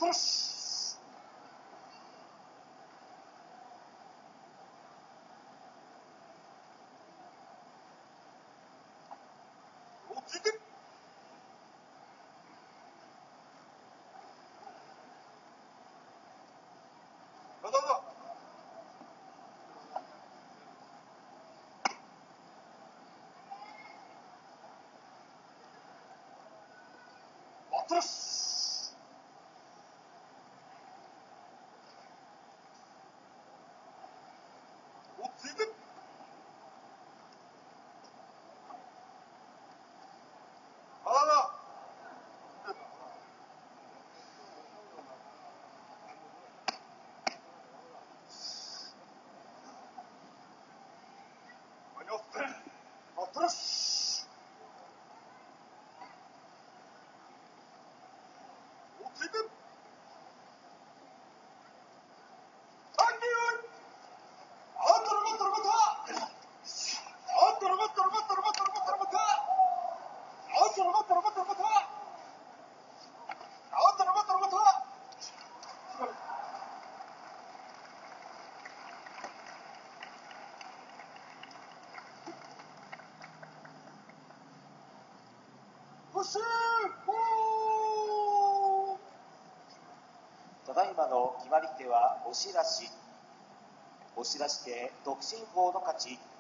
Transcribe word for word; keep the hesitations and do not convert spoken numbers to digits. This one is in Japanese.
トシ落ちてどうぞどうぞ落とし落ちてあらら何をって落とし落ちてただいまの決まり手は押し出し。押し出して独身法の勝ち。